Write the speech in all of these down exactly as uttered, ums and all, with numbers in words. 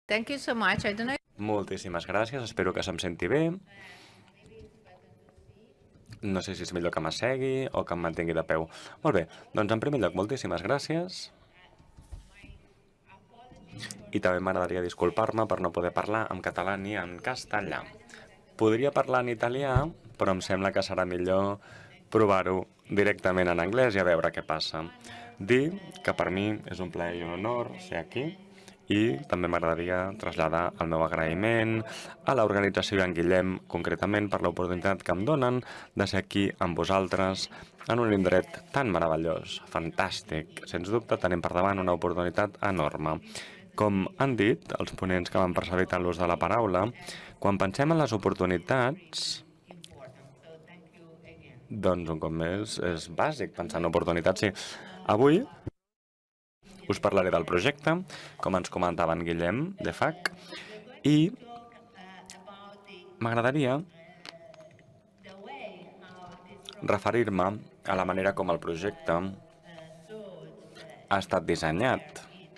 Thank you so much. I don't know. Moltíssimes gràcies, espero que se'm senti bé. No sé si és millor que m'assegui o que em mantingui de peu. Molt bé, doncs en primer lloc, moltíssimes gràcies. I també m'agradaria disculpar-me per no poder parlar en català ni en castellà. Podria parlar en italià, però em sembla que serà millor provar-ho directament en anglès i a veure què passa. Dir que per mi és un plaer i un honor ser aquí i també m'agradaria traslladar el meu agraïment a l'organització i a en Guillem, concretament per l'oportunitat que em donen de ser aquí amb vosaltres en un indret tan meravellós, fantàstic. Sens dubte tenim per davant una oportunitat enorme. Com han dit els ponents que m'han precedit en l'ús de la paraula, quan pensem en les oportunitats, doncs un cop més és bàsic pensar en oportunitats. Sí, avui us parlaré del projecte, com ens comentava en Guillem, de F A C, i m'agradaria referir-me a la manera com el projecte ha estat dissenyat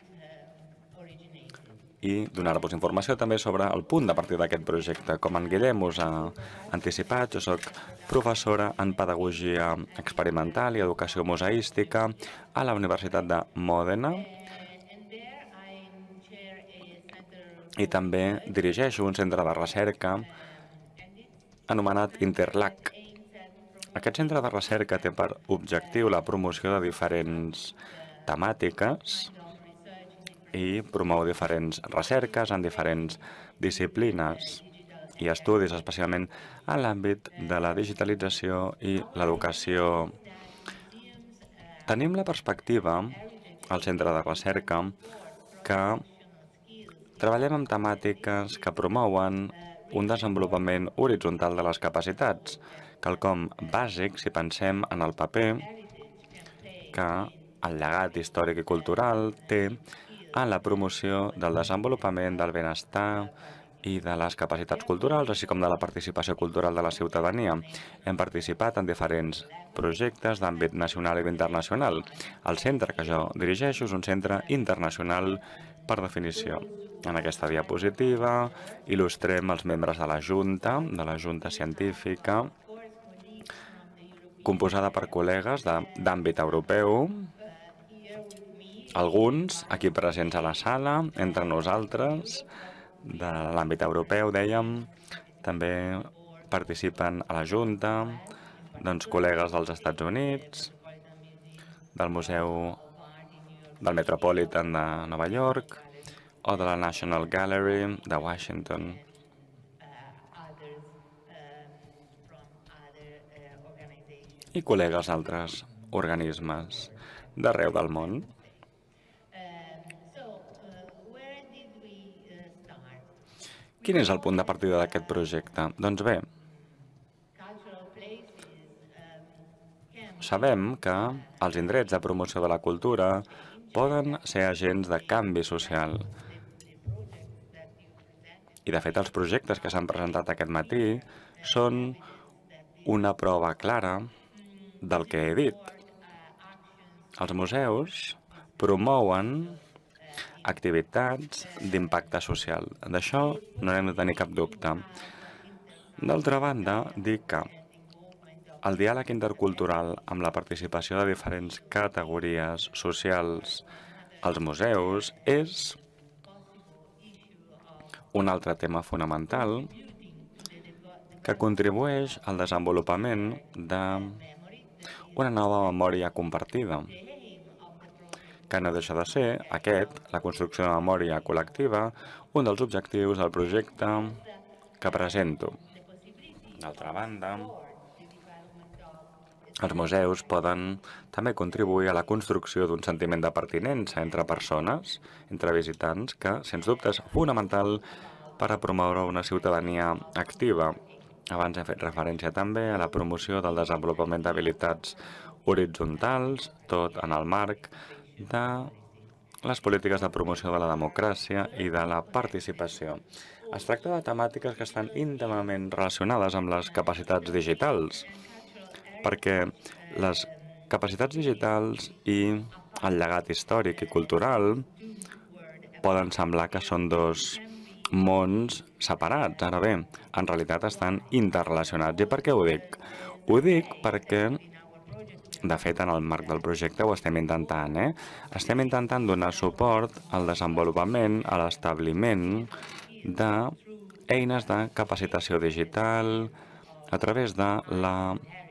i donar-vos informació també sobre el punt de partida d'aquest projecte. Com en Guillem us ha anticipat, jo soc professora en Pedagogia Experimental i Educació Museística a la Universitat de Mòdena i també dirigeixo un centre de recerca anomenat Interlac. Aquest centre de recerca té per objectiu la promoció de diferents temàtiques i promou diferents recerques en diferents disciplines i estudis, especialment en l'àmbit de la digitalització i l'educació. Tenim la perspectiva, al centre de recerca, que treballem amb temàtiques que promouen un desenvolupament horitzontal de les capacitats, quelcom bàsic si pensem en el paper que el llegat històric i cultural té en la promoció del desenvolupament, del benestar i de les capacitats culturals, així com de la participació cultural de la ciutadania. Hem participat en diferents projectes d'àmbit nacional i internacional. El centre que jo dirigeixo és un centre internacional per definició. En aquesta diapositiva il·lustrem els membres de la Junta, de la Junta Científica, composada per col·legues d'àmbit europeu, alguns aquí presents a la sala, entre nosaltres, de l'àmbit europeu, dèiem, també participen a la Junta, doncs, col·legues dels Estats Units, del Museu del Metropolitan de Nova York o de la National Gallery de Washington. I col·legues d'altres organismes d'arreu del món. Quin és el punt de partida d'aquest projecte? Doncs bé, sabem que els indrets de promoció de la cultura poden ser agents de canvi social. I, de fet, els projectes que s'han presentat aquest matí són una prova clara del que he dit. Els museus promouen activitats d'impacte social. D'això no hem de tenir cap dubte. D'altra banda, dic que el diàleg intercultural amb la participació de diferents categories socials als museus és un altre tema fonamental que contribueix al desenvolupament d'una nova memòria compartida, que no deixa de ser aquest, la construcció de memòria col·lectiva, un dels objectius del projecte que presento. D'altra banda, els museus poden també contribuir a la construcció d'un sentiment de pertinença entre persones, entre visitants, que, sens dubte, és fonamental per a promoure una ciutadania activa. Abans he fet referència també a la promoció del desenvolupament d'habilitats horitzontals, tot en el marc de les polítiques de promoció de la democràcia i de la participació. Es tracta de temàtiques que estan íntimament relacionades amb les capacitats digitals, perquè les capacitats digitals i el llegat històric i cultural poden semblar que són dos mons separats. Ara bé, en realitat estan interrelacionats. I per què ho dic? Ho dic perquè, de fet, en el marc del projecte ho estem intentant, eh? Estem intentant donar suport al desenvolupament, a l'establiment d'eines de capacitació digital a través de la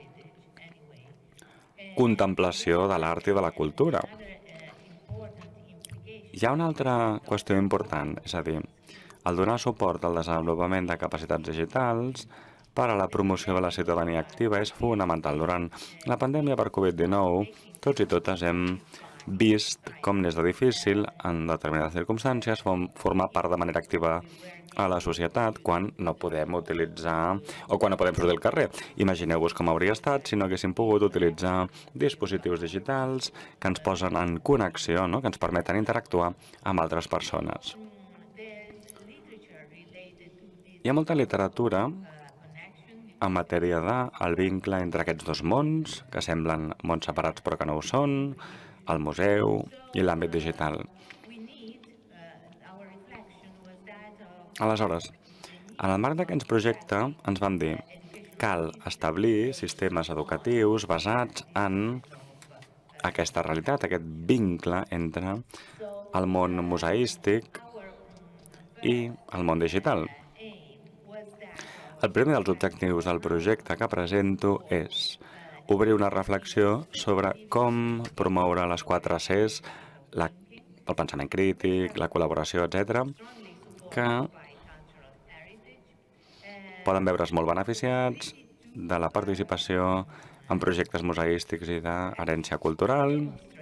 contemplació de l'art i de la cultura. Hi ha una altra qüestió important, és a dir, el donar suport al desenvolupament de capacitats digitals per a la promoció de la ciutadania activa és fonamental. Durant la pandèmia per Covid dinou, tots i totes hem vist com n'és de difícil, en determinades circumstàncies, formar part de manera activa a la societat quan no podem utilitzar o quan no podem sortir al carrer. Imagineu-vos com hauria estat si no haguéssim pogut utilitzar dispositius digitals que ens posen en connexió, no? Que ens permeten interactuar amb altres persones. Hi ha molta literatura en matèria del vincle entre aquests dos mons, que semblen mons separats però que no ho són, el museu i l'àmbit digital. Aleshores, en el marc d'aquest projecte ens vam dir cal establir sistemes educatius basats en aquesta realitat, aquest vincle entre el món museístic i el món digital. El primer dels objectius del projecte que presento és obrir una reflexió sobre com promoure les quatre Cs, la, el pensament crític, la col·laboració, etcètera, que poden veure's molt beneficiats de la participació en projectes museístics i d'herència cultural.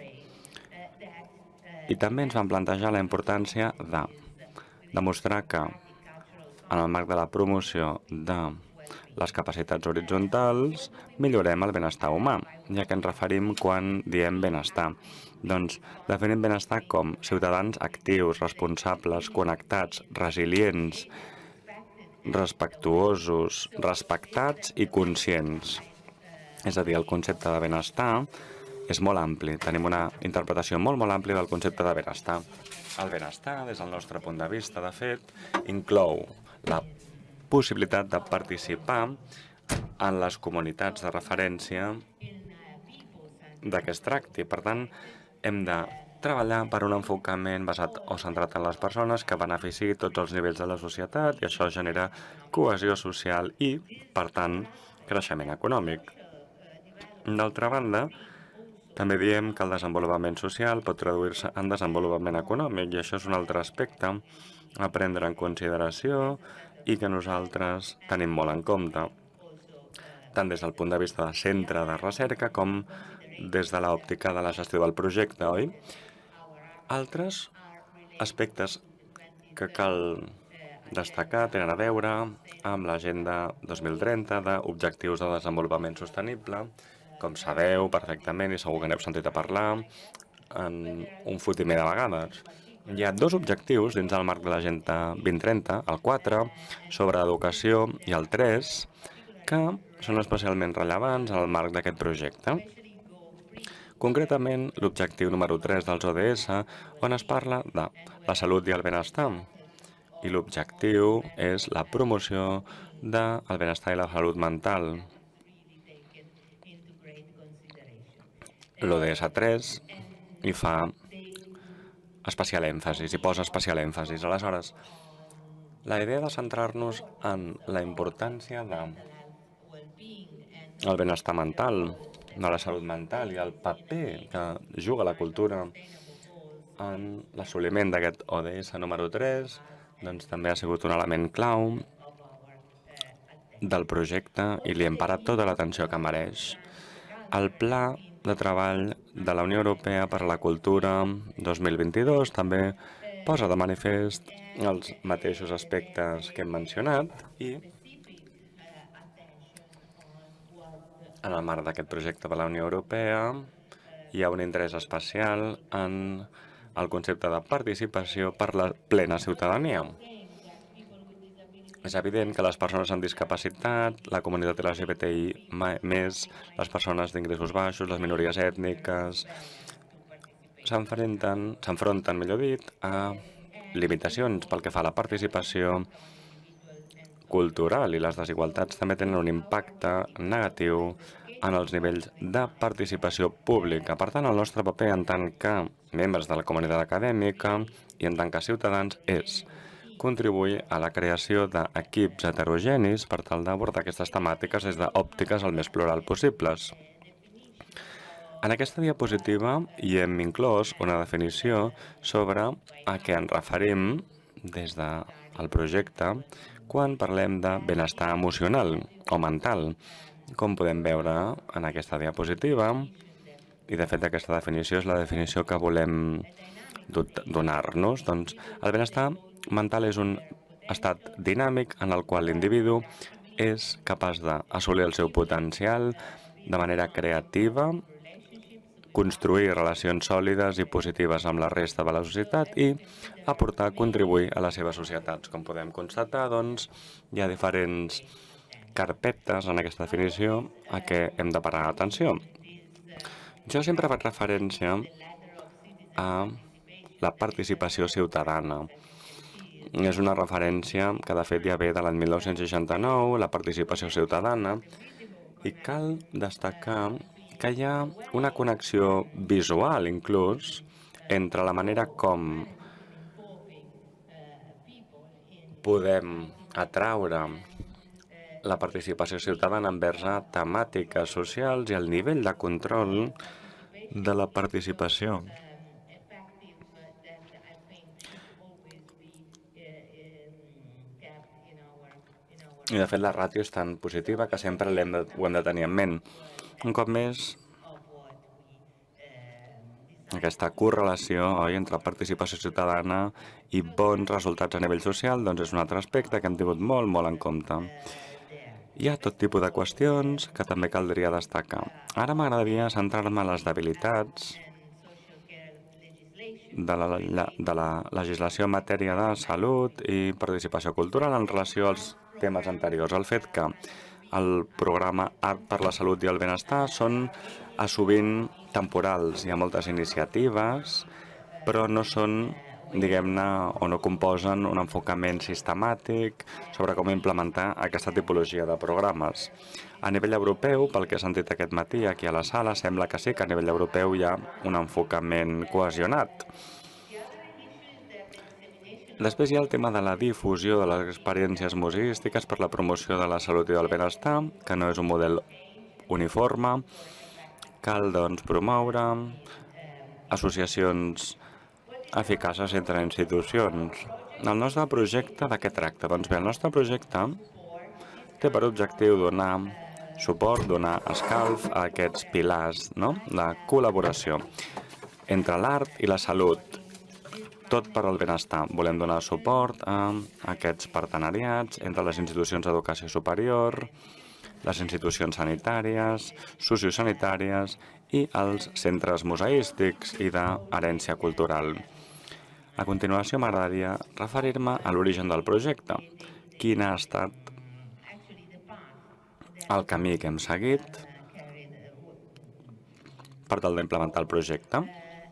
I també ens vam plantejar la importància de demostrar que en el marc de la promoció de les capacitats horitzontals millorem el benestar humà, ja que ens referim quan diem benestar. Doncs definim benestar com ciutadans actius, responsables, connectats, resilients, respectuosos, respectats i conscients. És a dir, el concepte de benestar és molt ampli. Tenim una interpretació molt, molt àmplia del concepte de benestar. El benestar, des del nostre punt de vista, de fet, inclou la possibilitat de participar en les comunitats de referència de què es tracti. Per tant, hem de treballar per un enfocament basat o centrat en les persones que beneficiï tots els nivells de la societat i això genera cohesió social i, per tant, creixement econòmic. D'altra banda, també diem que el desenvolupament social pot traduir-se en desenvolupament econòmic i això és un altre aspecte a prendre en consideració i que nosaltres tenim molt en compte, tant des del punt de vista de centre de recerca com des de l'òptica de la gestió del projecte, oi? Altres aspectes que cal destacar tenen a veure amb l'Agenda dos mil trenta d'Objectius de Desenvolupament Sostenible. Com sabeu perfectament i segur que n'heu sentit a parlar en un fotimer de vegades. Hi ha dos objectius dins del marc de l'Agenda vint trenta, el quatre, sobre educació, i el tres, que són especialment rellevants en el marc d'aquest projecte. Concretament, l'objectiu número tres dels O D S, on es parla de la salut i el benestar. I l'objectiu és la promoció del benestar i la salut mental. L'O D S tres hi fa especial èmfasis, hi posa especial èmfasis. Aleshores, la idea de centrar-nos en la importància del benestar mental, de la salut mental i el paper que juga la cultura en l'assoliment d'aquest O D S número tres, doncs també ha sigut un element clau del projecte i li hem parat tota l'atenció que mereix. El Pla de Treball de la Unió Europea per a la Cultura dos mil vint-i-dos també posa de manifest els mateixos aspectes que hem mencionat i en el marc d'aquest projecte de la Unió Europea hi ha un interès especial en el concepte de participació per la plena ciutadania. És evident que les persones amb discapacitat, la comunitat L G B T I més, les persones d'ingressos baixos, les minories ètniques, s'enfronten, s'enfronten, millor dit, a limitacions pel que fa a la participació cultural i les desigualtats també tenen un impacte negatiu en els nivells de participació pública. Per tant, el nostre paper en tant que membres de la comunitat acadèmica i en tant que ciutadans és contribuir a la creació d'equips heterogenis per tal d'abordar aquestes temàtiques des d'òptiques el més plural possibles. En aquesta diapositiva hi hem inclòs una definició sobre a què ens referim des del projecte quan parlem de benestar emocional o mental. Com podem veure en aquesta diapositiva, i de fet aquesta definició és la definició que volem donar-nos, doncs el benestar mental és un estat dinàmic en el qual l'individu és capaç d'assolir el seu potencial de manera creativa, construir relacions sòlides i positives amb la resta de la societat i aportar, contribuir a les seves societats. Com podem constatar, doncs, hi ha diferents carpetes en aquesta definició a què hem de parar atenció. Jo sempre faig referència a la participació ciutadana. És una referència que, de fet, ja ve de l'any mil nou-cents seixanta-nou, la participació ciutadana, i cal destacar que hi ha una connexió visual, inclús, entre la manera com podem atraure la participació ciutadana envers a temàtiques socials i el nivell de control de la participació. I, de fet, la ràtio és tan positiva que sempre ho hem de tenir en ment. Un cop més, aquesta correlació oi, entre participació ciutadana i bons resultats a nivell social doncs és un altre aspecte que hem tingut molt, molt en compte. Hi ha tot tipus de qüestions que també caldria destacar. Ara m'agradaria centrar-me en les debilitats de la, de la legislació en matèria de salut i participació cultural en relació als temes anteriors. El fet que el programa Art per la Salut i el Benestar són a sovint temporals. Hi ha moltes iniciatives, però no són, diguem-ne, o no composen un enfocament sistemàtic sobre com implementar aquesta tipologia de programes. A nivell europeu, pel que he sentit aquest matí aquí a la sala, sembla que sí que a nivell europeu hi ha un enfocament cohesionat. Després hi ha el tema de la difusió de les experiències museístiques per la promoció de la salut i del benestar, que no és un model uniforme. Cal, doncs, promoure associacions eficaces entre institucions. El nostre projecte de què tracta? Doncs bé, el nostre projecte té per objectiu donar suport, donar escalf a aquests pilars, no?, de col·laboració entre l'art i la salut. Tot per al benestar. Volem donar suport a aquests partenariats entre les institucions d'educació superior, les institucions sanitàries, sociosanitàries i els centres museístics i d'herència cultural. A continuació m'agradaria referir-me a l'origen del projecte. Quin ha estat el camí que hem seguit per tal d'implementar el projecte.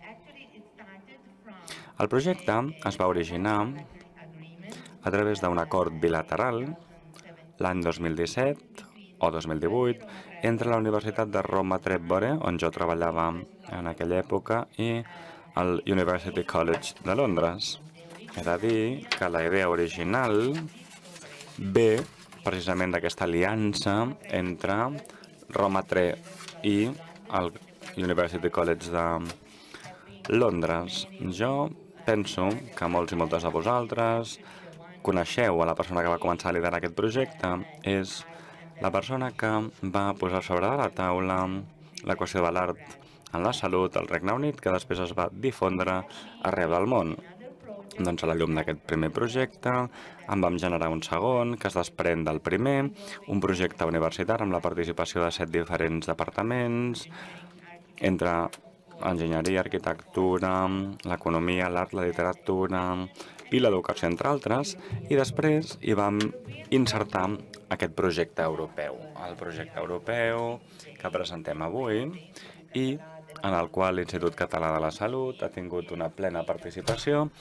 El projecte es va originar a través d'un acord bilateral l'any dos mil disset o dos mil divuit entre la Universitat de Roma Trebbore, on jo treballava en aquella època, i el University College de Londres. He de dir que la idea original ve precisament d'aquesta aliança entre Roma Tre i el University College de Londres. Jo penso que molts i moltes de vosaltres coneixeu a la persona que va començar a liderar aquest projecte. És la persona que va posar sobre de la taula la qüestió de l'art en la salut al Regne Unit, que després es va difondre arreu del món. Doncs a la llum d'aquest primer projecte en vam generar un segon, que es desprèn del primer, un projecte universitari amb la participació de set diferents departaments, entre enginyeria, arquitectura, l'economia, l'art, la literatura i l'educació, entre altres, i després hi vam insertar aquest projecte europeu, el projecte europeu que presentem avui i en el qual l'Institut Català de la Salut ha tingut una plena participació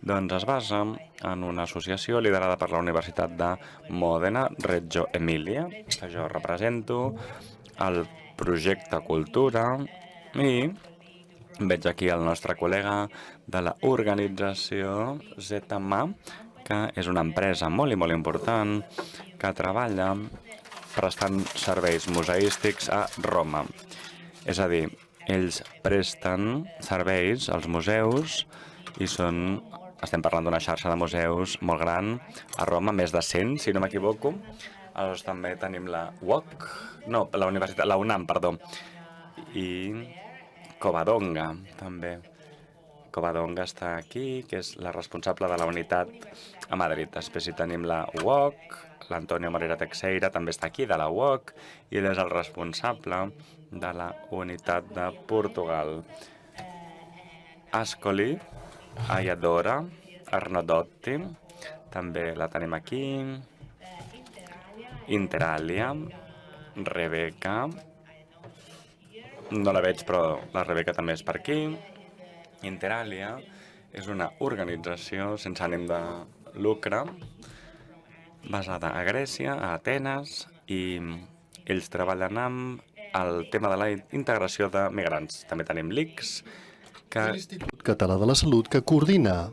Doncs es basa en una associació liderada per la Universitat de Modena, Reggio Emilia, que jo represento, el projecte Cultura, i veig aquí el nostre col·lega de l'organització Z M A, que és una empresa molt i molt important que treballa prestant serveis museístics a Roma. És a dir, ells presten serveis als museus i són, estem parlant d'una xarxa de museus molt gran a Roma, més de cent, si no m'equivoco. Aleshores també tenim la U O C, no, la Universitat, la UNAM, perdó, i Covadonga, també. Covadonga està aquí, que és la responsable de la unitat a Madrid. Després hi tenim la U O C, l'Antonio Moreira Teixeira també està aquí, de la U O C, i ell és el responsable de la unitat de Portugal. Ascoli, Ayadora, Arnaudotti, també la tenim aquí. Interalia, Rebeca, no la veig, però la Rebeca també és per aquí. Interalia és una organització sense ànim de lucre basada a Grècia, a Atenes, i ells treballen amb el tema de la integració de migrants. També tenim l'I C S, que... l'Institut Català de la Salut, que coordina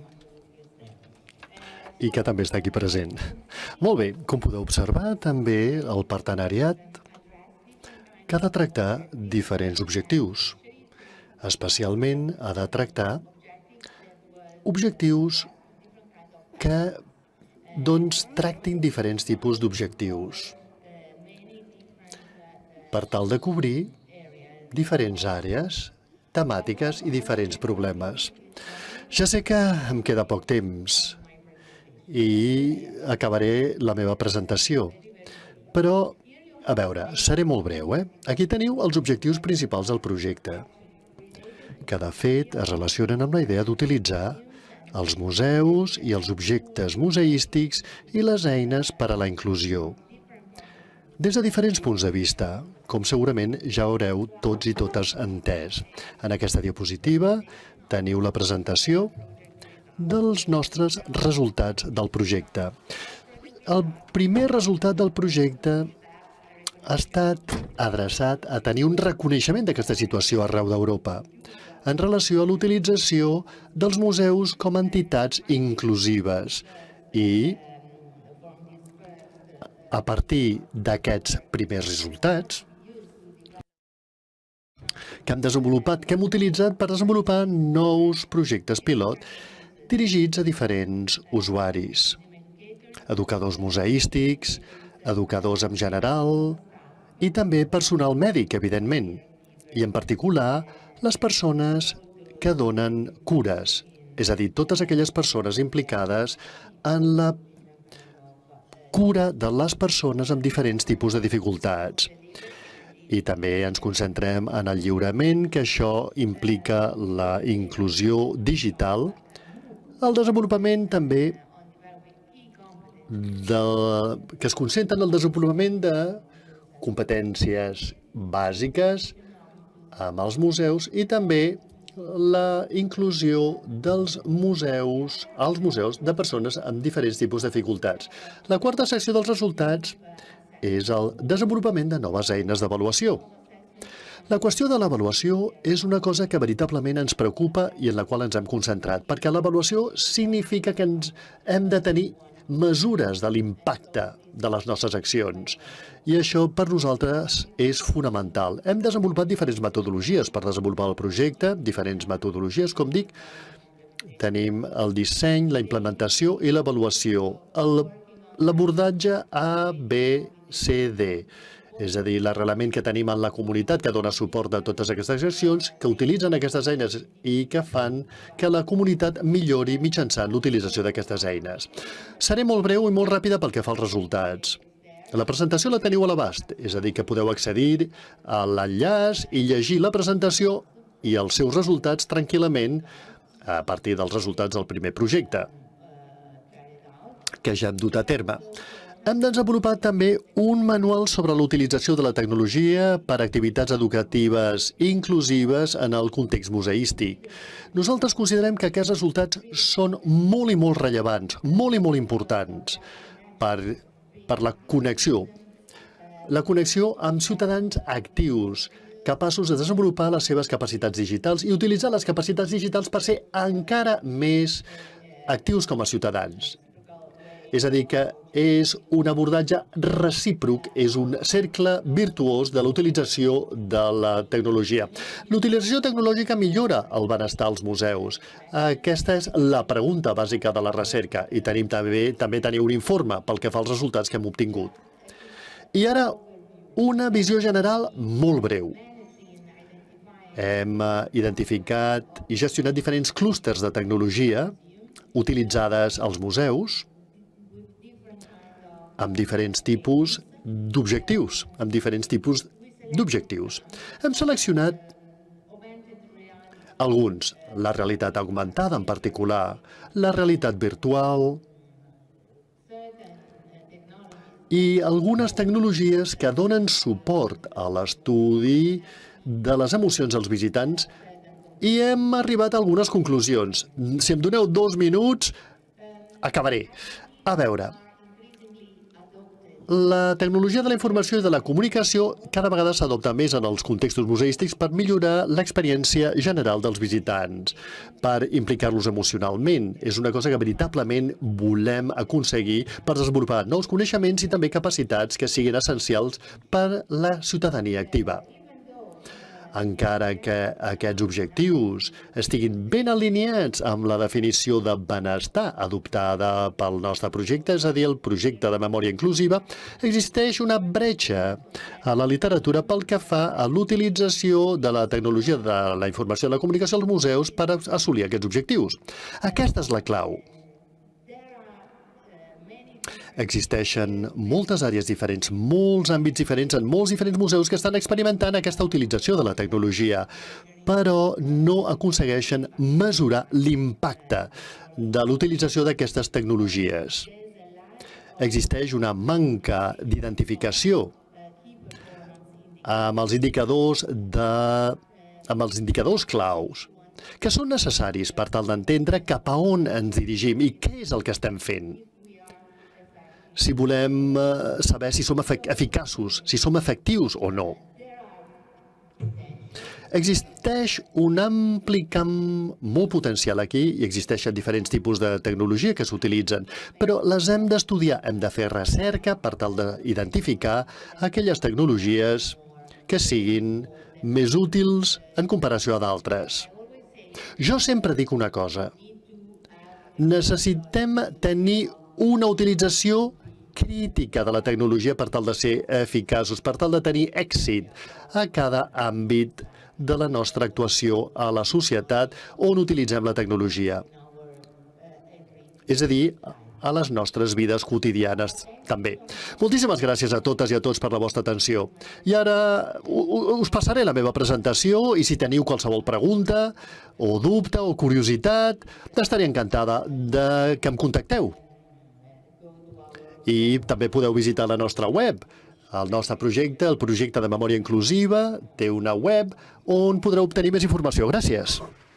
i que també està aquí present. Molt bé, com podeu observar, també el partenariat que ha de tractar diferents objectius. Especialment ha de tractar objectius que doncs tractin diferents tipus d'objectius per tal de cobrir diferents àrees temàtiques i diferents problemes. Ja sé que em queda poc temps i acabaré la meva presentació, però, a veure, seré molt breu, eh? Aquí teniu els objectius principals del projecte, que de fet es relacionen amb la idea d'utilitzar els museus i els objectes museístics i les eines per a la inclusió. Des de diferents punts de vista, com segurament ja haureu tots i totes entès. En aquesta diapositiva teniu la presentació dels nostres resultats del projecte. El primer resultat del projecte ha estat adreçat a tenir un reconeixement d'aquesta situació arreu d'Europa en relació a l'utilització dels museus com a entitats inclusives i a partir d'aquests primers resultats que hem desenvolupat, que hem utilitzat per desenvolupar nous projectes pilot dirigits a diferents usuaris, educadors museístics, educadors en general i també personal mèdic, evidentment, i en particular les persones que donen cures, és a dir, totes aquelles persones implicades en la cura de les persones amb diferents tipus de dificultats. I també ens concentrem en el lliurament, que això implica la inclusió digital, el desenvolupament també de, que es concentra en el desenvolupament de competències bàsiques amb els museus i també la inclusió dels museus, als museus de persones amb diferents tipus de dificultats. La quarta secció dels resultats és el desenvolupament de noves eines d'avaluació. La qüestió de l'avaluació és una cosa que veritablement ens preocupa i en la qual ens hem concentrat, perquè l'avaluació significa que ens hem de tenir mesures de l'impacte de les nostres accions. I això per nosaltres és fonamental. Hem desenvolupat diferents metodologies per desenvolupar el projecte, diferents metodologies, com dic. Tenim el disseny, la implementació i l'avaluació. L'abordatge A, B, C, D. És a dir, l'arrelament que tenim en la comunitat que dona suport a totes aquestes accions, que utilitzen aquestes eines i que fan que la comunitat millori mitjançant l'utilització d'aquestes eines. Seré molt breu i molt ràpida pel que fa als resultats. La presentació la teniu a l'abast, és a dir, que podeu accedir a l'enllaç i llegir la presentació i els seus resultats tranquil·lament a partir dels resultats del primer projecte que ja hem dut a terme. Hem desenvolupat també un manual sobre l'utilització de la tecnologia per a activitats educatives inclusives en el context museístic. Nosaltres considerem que aquests resultats són molt i molt rellevants, molt i molt importants per, per la connexió. La connexió amb ciutadans actius, capaços de desenvolupar les seves capacitats digitals i utilitzar les capacitats digitals per ser encara més actius com a ciutadans. És a dir, que és un abordatge recíproc, és un cercle virtuós de l'utilització de la tecnologia. L'utilització tecnològica millora el benestar als museus. Aquesta és la pregunta bàsica de la recerca i tenim també, també tenim un informe pel que fa als resultats que hem obtingut. I ara, una visió general molt breu. Hem identificat i gestionat diferents clústers de tecnologia utilitzades als museus amb diferents tipus d'objectius, amb diferents tipus d'objectius. Hem seleccionat alguns, la realitat augmentada en particular, la realitat virtual i algunes tecnologies que donen suport a l'estudi de les emocions dels visitants i hem arribat a algunes conclusions. Si em doneu dos minuts, acabaré. A veure, la tecnologia de la informació i de la comunicació cada vegada s'adopta més en els contextos museístics per millorar l'experiència general dels visitants, per implicar-los emocionalment. És una cosa que veritablement volem aconseguir per desenvolupar nous coneixements i també capacitats que siguin essencials per la ciutadania activa. Encara que aquests objectius estiguin ben alineats amb la definició de benestar adoptada pel nostre projecte, és a dir, el projecte de memòria inclusiva, existeix una bretxa a la literatura pel que fa a l'utilització de la tecnologia de la informació i la comunicació als museus per assolir aquests objectius. Aquesta és la clau. Existeixen moltes àrees diferents, molts àmbits diferents en molts diferents museus que estan experimentant aquesta utilització de la tecnologia, però no aconsegueixen mesurar l'impacte de l'utilització d'aquestes tecnologies. Existeix una manca d'identificació amb els indicadors de, amb els indicadors claus que són necessaris per tal d'entendre cap a on ens dirigim i què és el que estem fent. Si volem saber si som eficaços, si som efectius o no. Existeix un ampli camp molt potencial aquí i existeixen diferents tipus de tecnologia que s'utilitzen, però les hem d'estudiar, hem de fer recerca per tal d'identificar aquelles tecnologies que siguin més útils en comparació a d'altres. Jo sempre dic una cosa. Necessitem tenir una utilització crítica de la tecnologia per tal de ser eficaços, per tal de tenir èxit a cada àmbit de la nostra actuació a la societat on utilitzem la tecnologia. És a dir, a les nostres vides quotidianes també. Moltíssimes gràcies a totes i a tots per la vostra atenció. I ara us passaré la meva presentació i si teniu qualsevol pregunta o dubte o curiositat, estaré encantada de que em contacteu. I també podeu visitar la nostra web. El nostre projecte, el projecte de memòria inclusiva, té una web on podreu obtenir més informació. Gràcies.